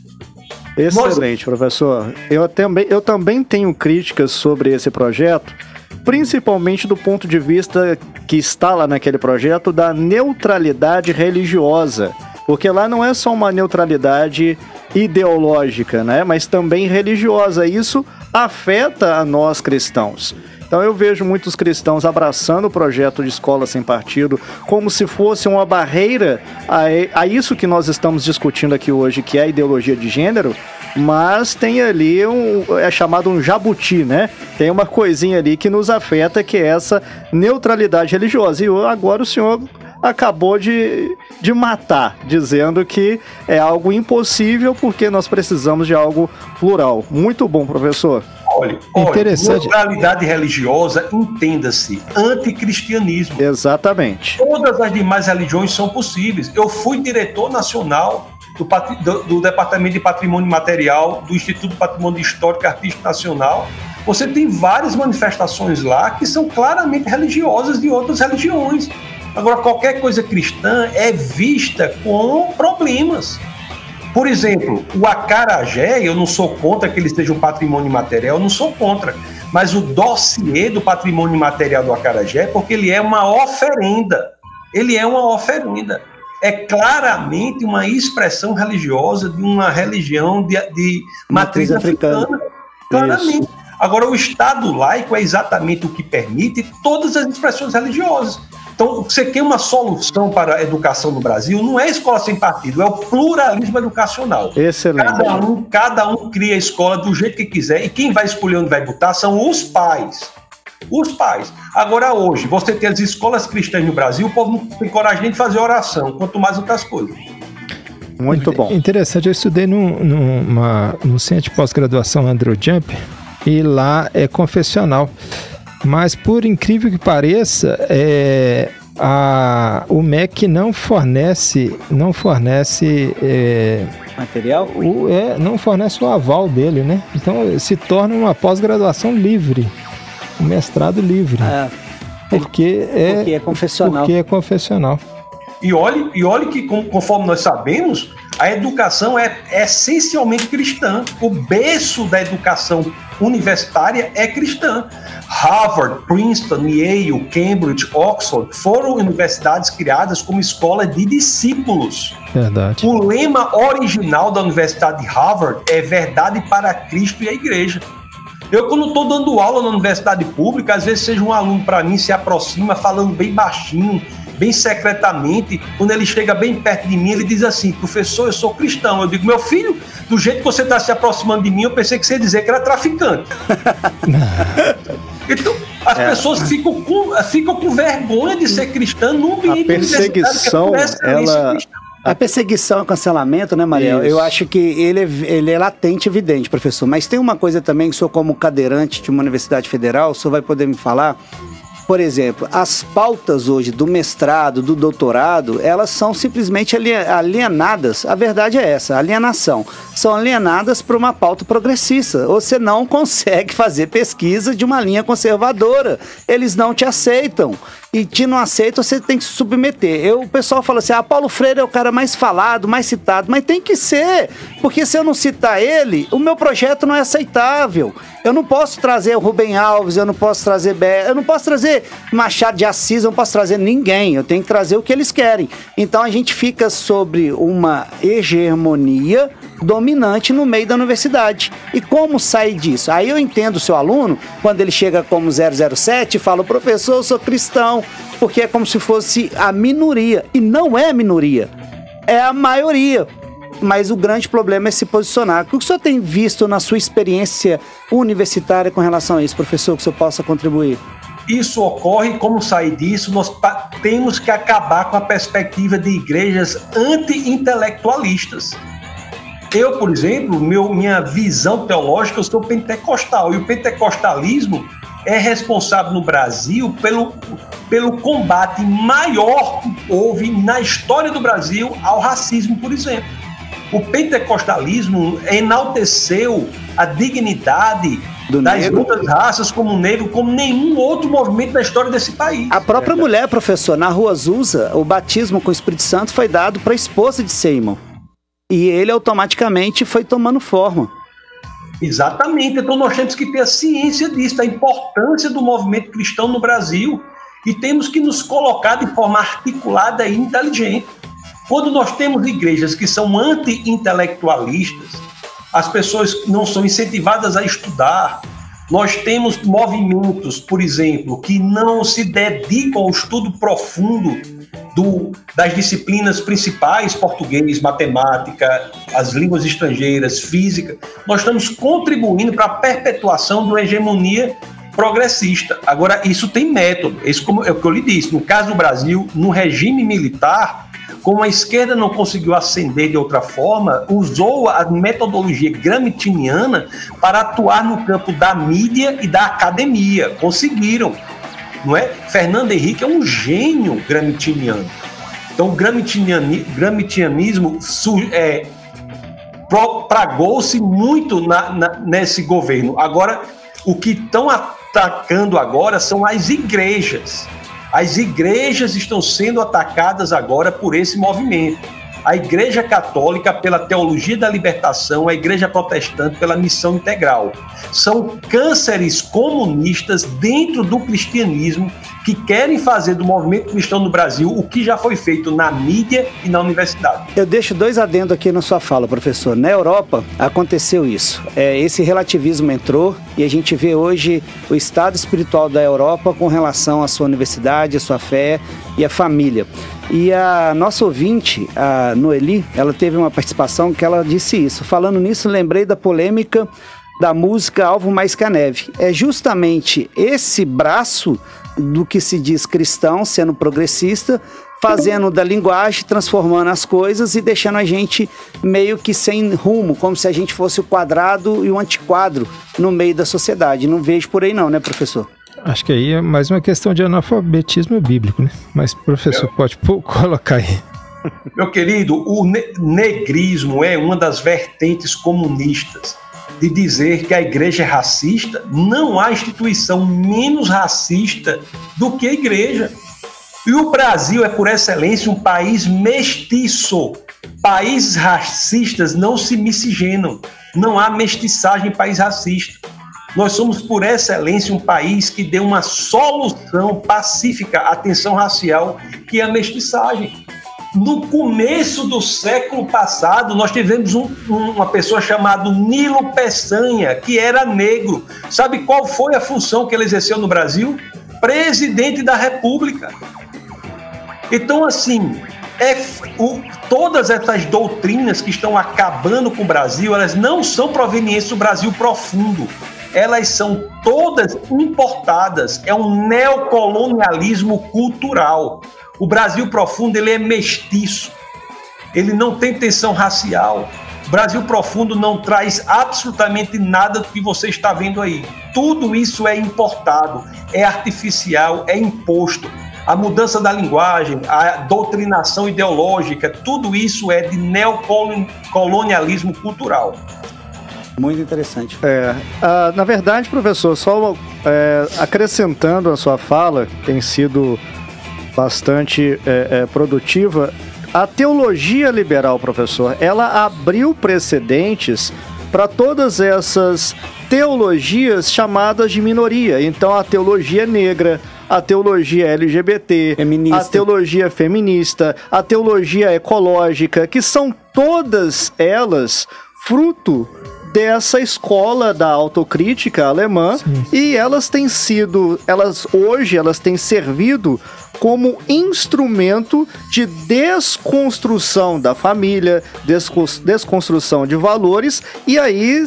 Excelente, professor. Eu também tenho críticas sobre esse projeto, principalmente do ponto de vista que está lá naquele projeto da neutralidade religiosa. Porque lá não é só uma neutralidade ideológica, né? Mas também religiosa. Isso afeta a nós cristãos. Então eu vejo muitos cristãos abraçando o projeto de escola sem partido como se fosse uma barreira a isso que nós estamos discutindo aqui hoje, que é a ideologia de gênero, mas tem ali é chamado um jabuti, né? Tem uma coisinha ali que nos afeta, que é essa neutralidade religiosa. E agora o senhor acabou de matar, dizendo que é algo impossível porque nós precisamos de algo plural. Muito bom, professor. Olha, neutralidade religiosa, entenda-se, anticristianismo. Exatamente. Todas as demais religiões são possíveis. Eu fui diretor nacional do Departamento de Patrimônio Material do Instituto Patrimônio Histórico e Artístico Nacional. Você tem várias manifestações lá que são claramente religiosas de outras religiões. Agora, qualquer coisa cristã é vista com problemas. Por exemplo, o acarajé, eu não sou contra que ele seja um patrimônio material, eu não sou contra. Mas o dossiê do patrimônio material do acarajé, porque ele é uma oferenda. Ele é uma oferenda. É claramente uma expressão religiosa de uma religião de matriz africana. Claramente. Isso. Agora, o Estado laico é exatamente o que permite todas as expressões religiosas. Então, você quer uma solução para a educação no Brasil, não é escola sem partido, é o pluralismo educacional. Excelente. Cada um cria a escola do jeito que quiser, e quem vai escolher onde vai botar são os pais. Os pais. Agora, hoje, você tem as escolas cristãs no Brasil, o povo não tem coragem nem de fazer oração, quanto mais outras coisas. Muito bom. Interessante, eu estudei no centro de pós-graduação Andrew Jumper, e lá é confessional. Mas, por incrível que pareça, o MEC não fornece Material? Não fornece o aval dele, né? Então, se torna uma pós-graduação livre, um mestrado livre. Porque é confessional. Porque é confessional. E olhe que, conforme nós sabemos, a educação é essencialmente cristã. O berço da educação universitária é cristã. Harvard, Princeton, Yale, Cambridge, Oxford foram universidades criadas como escola de discípulos. Verdade. O lema original da Universidade de Harvard é verdade para Cristo e a igreja. Eu, quando estou dando aula na universidade pública, às vezes seja um aluno para mim, se aproxima falando bem baixinho, bem secretamente. Quando ele chega bem perto de mim, ele diz assim: professor, eu sou cristão. Eu digo: meu filho, do jeito que você está se aproximando de mim, eu pensei que você ia dizer que era traficante. Então, as pessoas ficam com vergonha de ser cristã no ambiente universitário. A perseguição e o cancelamento, né, Mariel? Isso. Eu acho que ele é latente e evidente, professor. Mas tem uma coisa também, que o senhor, como cadeirante de uma universidade federal, o senhor vai poder me falar. Por exemplo, as pautas hoje do mestrado, do doutorado, elas são simplesmente alienadas. A verdade é essa, alienação. São alienadas para uma pauta progressista. Você não consegue fazer pesquisa de uma linha conservadora. Eles não te aceitam. E te não aceitam, você tem que se submeter. O pessoal fala assim: Paulo Freire é o cara mais falado, mais citado. Mas tem que ser, porque se eu não citar ele, o meu projeto não é aceitável. Eu não posso trazer o Rubem Alves, eu não posso trazer eu não posso trazer Machado de Assis, eu não posso trazer ninguém. Eu tenho que trazer o que eles querem. Então a gente fica sobre uma hegemonia dominante no meio da universidade. E como sair disso? Aí eu entendo o seu aluno, quando ele chega como 007 e fala: professor, eu sou cristão, porque é como se fosse a minoria. E não é a minoria, é a maioria. Mas o grande problema é se posicionar. O que o senhor tem visto na sua experiência universitária com relação a isso, professor, que o senhor possa contribuir? Isso ocorre. Como sair disso? Nós temos que acabar com a perspectiva de igrejas anti-intelectualistas. Eu, por exemplo, minha visão teológica, eu sou pentecostal, e o pentecostalismo é responsável no Brasil pelo combate maior que houve na história do Brasil ao racismo, por exemplo. O pentecostalismo enalteceu a dignidade das outras raças, como o negro, como nenhum outro movimento da história desse país. A própria mulher, professor, na Rua Azusa, o batismo com o Espírito Santo foi dado para a esposa de Seymour. E ele automaticamente foi tomando forma. Exatamente. Então nós temos que ter a ciência disso, da importância do movimento cristão no Brasil, e temos que nos colocar de forma articulada e inteligente. Quando nós temos igrejas que são anti-intelectualistas, as pessoas não são incentivadas a estudar. Nós temos movimentos, por exemplo, que não se dedicam ao estudo profundo das disciplinas principais: português, matemática, as línguas estrangeiras, física. Nós estamos contribuindo para a perpetuação de uma hegemonia progressista. Agora, isso tem método. Isso é o que eu lhe disse. No caso do Brasil, no regime militar, como a esquerda não conseguiu ascender de outra forma, usou a metodologia gramsciana para atuar no campo da mídia e da academia. Conseguiram, não é? Fernando Henrique é um gênio gramsciano. Então, o gramscianismo propagou-se muito nesse governo. Agora, o que estão atacando agora são as igrejas. As igrejas estão sendo atacadas agora por esse movimento. A Igreja Católica pela teologia da libertação, a Igreja Protestante pela missão integral. São cânceres comunistas dentro do cristianismo que querem fazer do movimento cristão no Brasil o que já foi feito na mídia e na universidade. Eu deixo 2 adendos aqui na sua fala, professor. Na Europa aconteceu isso. Esse relativismo entrou. e a gente vê hoje o estado espiritual da Europa com relação à sua universidade, à sua fé e à família. E a nossa ouvinte, a Noeli, ela teve uma participação que ela disse isso. Falando nisso, lembrei da polêmica da música Alvo Mais que a Neve. É justamente esse braço do que se diz cristão, sendo progressista, fazendo da linguagem, transformando as coisas e deixando a gente meio que sem rumo, como se a gente fosse o quadrado e o antiquadro no meio da sociedade. Não vejo por aí não, né, professor? Acho que aí é mais uma questão de analfabetismo bíblico, né? Mas, professor, pode colocar aí. Meu querido, o negrismo é uma das vertentes comunistas de dizer que a igreja é racista. Não há instituição menos racista do que a igreja. E o Brasil é, por excelência, um país mestiço. Países racistas não se miscigenam. Não há mestiçagem em país racista. Nós somos, por excelência, um país que deu uma solução pacífica à tensão racial, que é a mestiçagem. No começo do século passado, nós tivemos uma pessoa chamada Nilo Peçanha, que era negro. Sabe qual foi a função que ele exerceu no Brasil? Presidente da República. Então, assim, todas essas doutrinas que estão acabando com o Brasil, elas não são provenientes do Brasil profundo. Elas são todas importadas. É um neocolonialismo cultural. O Brasil profundo, ele é mestiço. Ele não tem tensão racial. O Brasil profundo não traz absolutamente nada do que você está vendo aí. Tudo isso é importado, é artificial, é imposto. A mudança da linguagem, a doutrinação ideológica, tudo isso é de neocolonialismo cultural. Muito interessante. Na verdade, professor, só acrescentando a sua fala, que tem sido bastante produtiva, a teologia liberal, professor, ela abriu precedentes para todas essas teologias chamadas de minoria. Então, a teologia negra, a teologia LGBT, feminista, a teologia feminista, a teologia ecológica, que são todas elas fruto dessa escola da autocrítica alemã. Sim. E elas têm servido como instrumento de desconstrução da família, desconstrução de valores, e aí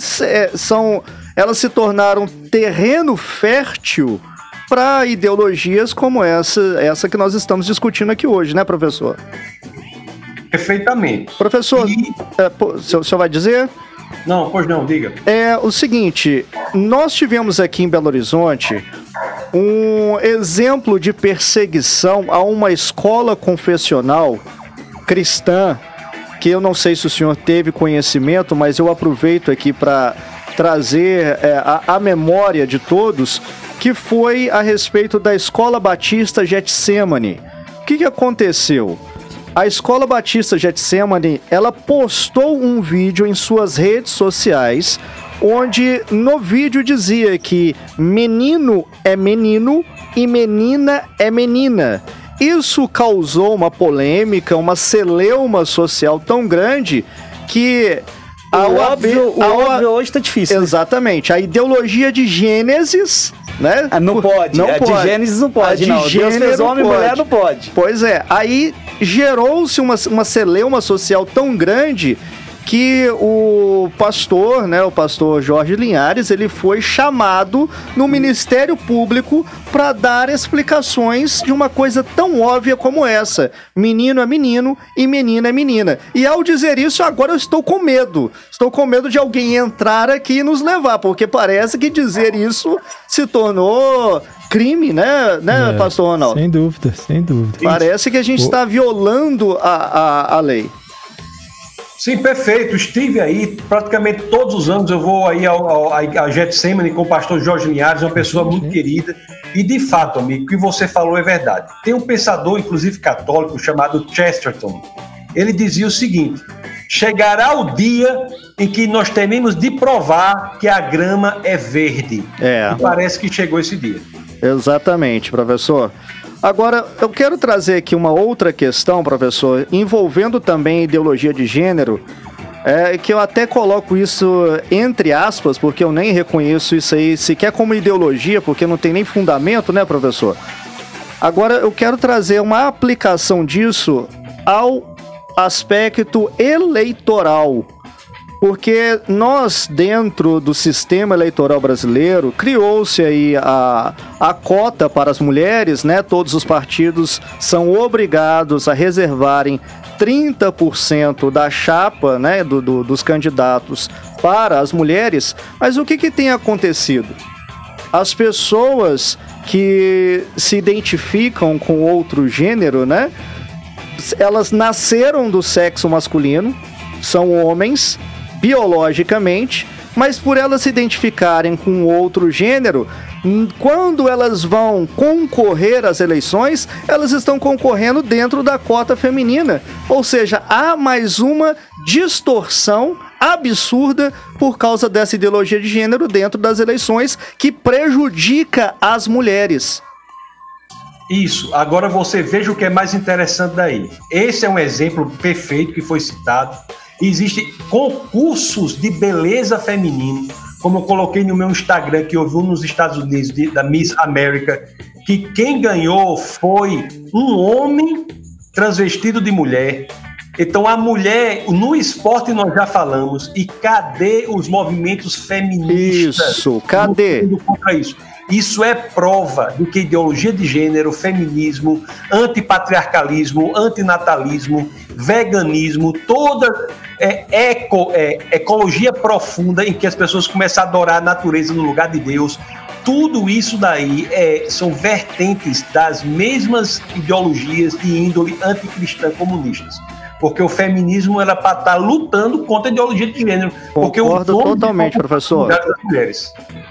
elas se tornaram terreno fértil para ideologias como essa que nós estamos discutindo aqui hoje, né, professor? Perfeitamente. Professor, o senhor vai dizer? Não, pois não, diga. É o seguinte, nós tivemos aqui em Belo Horizonte um exemplo de perseguição a uma escola confessional cristã, que eu não sei se o senhor teve conhecimento, mas eu aproveito aqui para trazer a memória de todos, que foi a respeito da Escola Batista Getsemane. O que aconteceu? A Escola Batista Getsemane, ela postou um vídeo em suas redes sociais, onde no vídeo dizia que menino é menino e menina é menina. Isso causou uma polêmica, uma celeuma social tão grande que o óbvio hoje tá difícil. Exatamente. Né? A ideologia de Gênesis, né? Não pode. De Gênesis não pode, não. Deus fez homem e mulher, não pode. Pois é. Aí gerou-se uma celeuma social tão grande que o pastor, né, o pastor Jorge Linhares, ele foi chamado no Ministério Público para dar explicações de uma coisa tão óbvia como essa. Menino é menino e menina é menina. E ao dizer isso, agora eu estou com medo. Estou com medo de alguém entrar aqui e nos levar, porque parece que dizer isso se tornou crime, né, pastor Ronaldo? Sem dúvida, sem dúvida. Parece que a gente está violando a lei. Sim, perfeito. Estive aí praticamente todos os anos. Eu vou aí a Getsemane com o pastor Jorge Linhares, uma pessoa muito querida. E de fato, amigo, o que você falou é verdade. Tem um pensador, inclusive católico, chamado Chesterton. Ele dizia o seguinte: chegará o dia em que nós teremos de provar que a grama é verde. E parece que chegou esse dia. Exatamente, professor. Agora, eu quero trazer aqui uma outra questão, professor, envolvendo também a ideologia de gênero, que eu até coloco isso entre aspas, porque eu nem reconheço isso aí sequer como ideologia, porque não tem nem fundamento, né, professor? Agora, eu quero trazer uma aplicação disso ao aspecto eleitoral, porque nós, dentro do sistema eleitoral brasileiro, criou-se aí a cota para as mulheres, né? Todos os partidos são obrigados a reservarem 30% da chapa, né, dos candidatos para as mulheres. Mas o que tem acontecido? As pessoas que se identificam com outro gênero, né, elas nasceram do sexo masculino, são homens biologicamente, mas por elas se identificarem com outro gênero, quando elas vão concorrer às eleições, elas estão concorrendo dentro da cota feminina. Ou seja, há mais uma distorção absurda por causa dessa ideologia de gênero dentro das eleições que prejudica as mulheres. Isso. Agora você veja o que é mais interessante daí. Esse é um exemplo perfeito que foi citado. Existem concursos de beleza feminino, como eu coloquei no meu Instagram, que houve um nos Estados Unidos, da Miss América, que quem ganhou foi um homem transvestido de mulher. Então a mulher, no esporte nós já falamos, e cadê os movimentos feministas? Isso, cadê? Contra isso? Isso é prova de que ideologia de gênero, feminismo, antipatriarcalismo, antinatalismo, veganismo, toda ecologia profunda em que as pessoas começam a adorar a natureza no lugar de Deus, tudo isso daí são vertentes das mesmas ideologias de índole anticristã comunistas. Porque o feminismo era para estar lutando contra a ideologia de gênero. Concordo totalmente, professor. Das mulheres.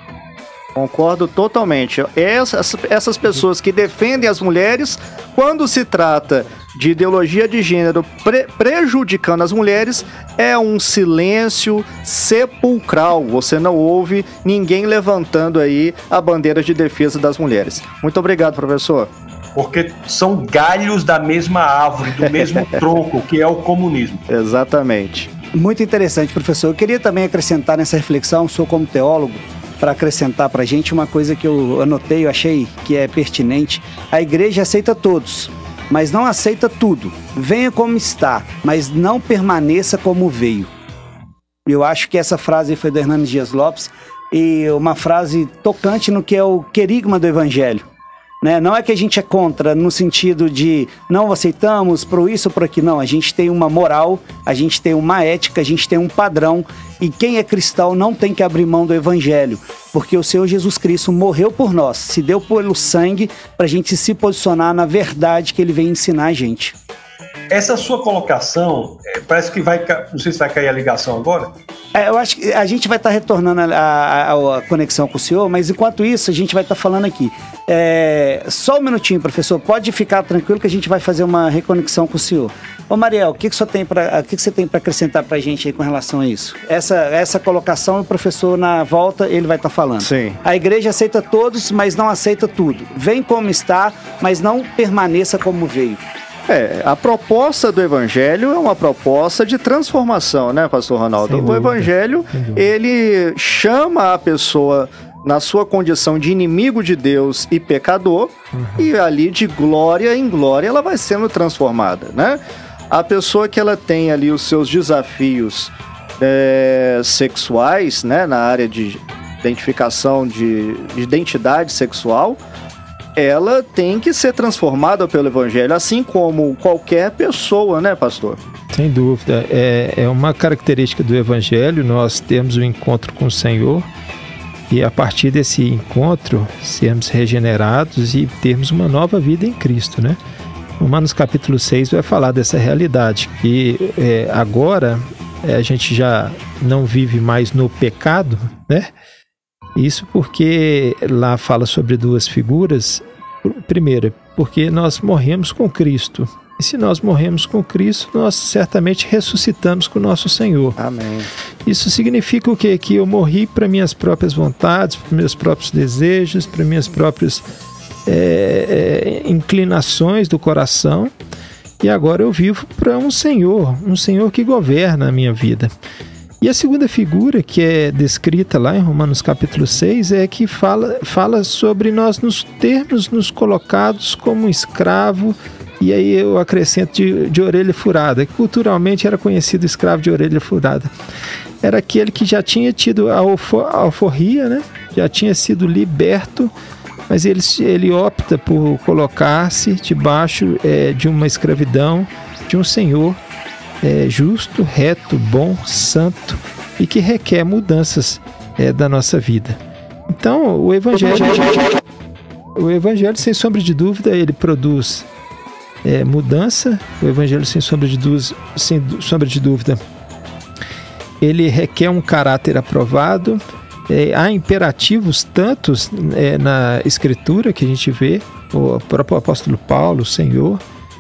Concordo totalmente. Essas pessoas que defendem as mulheres, quando se trata de ideologia de gênero prejudicando as mulheres, é um silêncio sepulcral. Você não ouve ninguém levantando aí a bandeira de defesa das mulheres. Muito obrigado, professor. Porque são galhos da mesma árvore, do mesmo tronco, que é o comunismo. Exatamente. Muito interessante, professor. Eu queria também acrescentar nessa reflexão, sou como teólogo, para acrescentar para a gente uma coisa que eu anotei, eu achei que é pertinente. A igreja aceita todos, mas não aceita tudo. Venha como está, mas não permaneça como veio. Eu acho que essa frase foi do Hernando Dias Lopes, e uma frase tocante no que é o querigma do evangelho. Né? Não é que a gente é contra no sentido de não aceitamos por isso ou por aqui, não. A gente tem uma moral, a gente tem uma ética, a gente tem um padrão, e quem é cristão não tem que abrir mão do evangelho, porque o Senhor Jesus Cristo morreu por nós, se deu pelo sangue para a gente se posicionar na verdade que ele vem ensinar a gente. Essa sua colocação, parece que vai, não sei se vai cair a ligação agora. Eu acho que a gente vai estar retornando a conexão com o senhor, mas enquanto isso a gente vai estar falando aqui. Só um minutinho, professor, pode ficar tranquilo que a gente vai fazer uma reconexão com o senhor. Ô Mariel, o que você tem para acrescentar para a gente aí com relação a isso? Essa colocação, o professor na volta ele vai estar falando. Sim. A igreja aceita todos, mas não aceita tudo. Vem como está, mas não permaneça como veio. A proposta do evangelho é uma proposta de transformação, né, pastor Ronaldo? O evangelho, ele chama a pessoa na sua condição de inimigo de Deus e pecador, e ali de glória em glória ela vai sendo transformada, né? A pessoa que ela tem ali os seus desafios sexuais, né, na área de identificação de identidade sexual, ela tem que ser transformada pelo evangelho, assim como qualquer pessoa, né, pastor? Sem dúvida. É uma característica do evangelho, nós temos um encontro com o Senhor e a partir desse encontro sermos regenerados e termos uma nova vida em Cristo, né? Romanos capítulo 6 vai falar dessa realidade, que agora a gente já não vive mais no pecado, né? Isso porque lá fala sobre duas figuras. Primeiro, porque nós morremos com Cristo. E se nós morremos com Cristo, nós certamente ressuscitamos com o nosso Senhor. Amém. Isso significa o quê? Que eu morri para minhas próprias vontades, para meus próprios desejos, para minhas próprias inclinações do coração. e agora eu vivo para um Senhor que governa a minha vida. E a segunda figura que é descrita lá em Romanos capítulo 6 é que fala sobre nós nos colocados como um escravo, e aí eu acrescento de orelha furada, que culturalmente era conhecido escravo de orelha furada. Era aquele que já tinha tido a alforria, né? Já tinha sido liberto, mas ele opta por colocar-se debaixo de uma escravidão de um Senhor justo, reto, bom, santo e que requer mudanças da nossa vida. Então, o Evangelho, sem sombra de dúvida, ele produz mudança. O Evangelho, sem sombra de dúvida, ele requer um caráter aprovado. Há imperativos tantos na Escritura que a gente vê, o próprio apóstolo Paulo, o Senhor,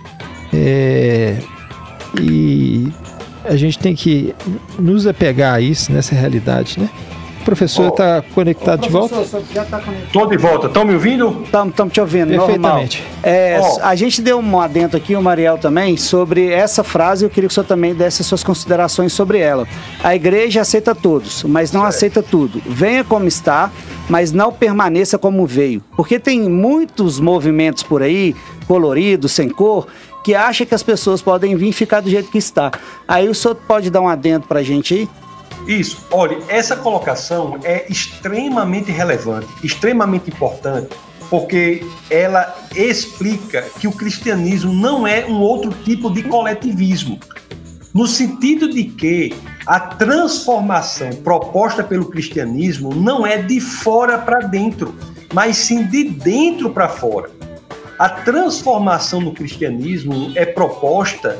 e a gente tem que nos apegar a isso, nessa realidade, né? O professor está conectado de volta? Estou de volta. Estão me ouvindo? Estamos te ouvindo, perfeitamente. A gente deu um adendo aqui, o Mariel também, sobre essa frase. Eu queria que o senhor também desse suas considerações sobre ela. A igreja aceita todos, mas não aceita tudo. Venha como está, mas não permaneça como veio. Porque tem muitos movimentos por aí, coloridos, sem cor, que acham que as pessoas podem vir e ficar do jeito que está. Aí o senhor pode dar um adendo para a gente aí? Isso. Olha, essa colocação é extremamente relevante, extremamente importante, porque ela explica que o cristianismo não é um outro tipo de coletivismo, no sentido de que a transformação proposta pelo cristianismo não é de fora para dentro, mas sim de dentro para fora. A transformação no cristianismo é proposta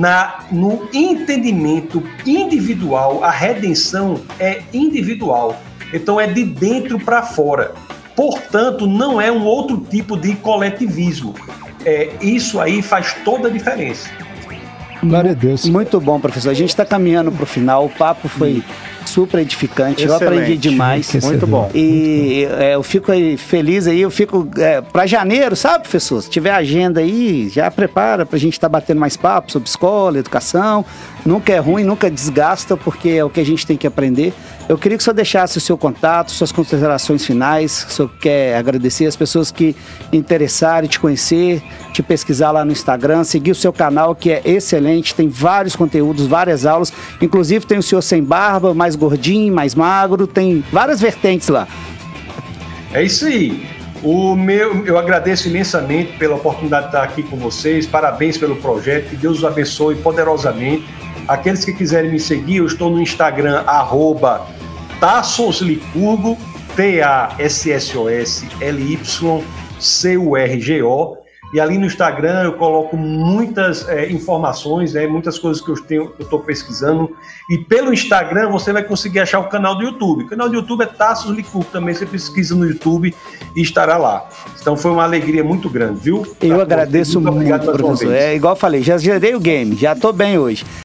no entendimento individual. A redenção é individual, então é de dentro para fora. Portanto, não é um outro tipo de coletivismo. Isso aí faz toda a diferença. Glória a Deus. Muito bom, professor. A gente está caminhando para o final. O papo foi super edificante. Excelente. Eu aprendi demais. Muito bom. E eu fico aí feliz aí. Eu fico para janeiro, sabe, professor? Se tiver agenda aí, já prepara para a gente estar batendo mais papo sobre escola, educação. Nunca é ruim, nunca desgasta, porque é o que a gente tem que aprender. Eu queria que o senhor deixasse o seu contato, suas considerações finais. O senhor quer agradecer as pessoas que interessaram em te conhecer, te pesquisar lá no Instagram, seguir o seu canal, que é excelente, tem vários conteúdos, várias aulas. Inclusive tem o senhor sem barba, mais gordinho, mais magro, tem várias vertentes lá. É isso aí. Eu agradeço imensamente pela oportunidade de estar aqui com vocês. Parabéns pelo projeto, que Deus os abençoe poderosamente. Aqueles que quiserem me seguir, eu estou no Instagram, @TassosLicurgo, TASSOSLYCURGO. E ali no Instagram eu coloco muitas informações, muitas coisas que eu estou pesquisando. E pelo Instagram você vai conseguir achar o canal do YouTube. O canal do YouTube é Tassos Licurgo também. Você pesquisa no YouTube e estará lá. Então foi uma alegria muito grande, viu? Eu agradeço muito, professor. Igual eu falei, já gerei o game, já estou bem hoje.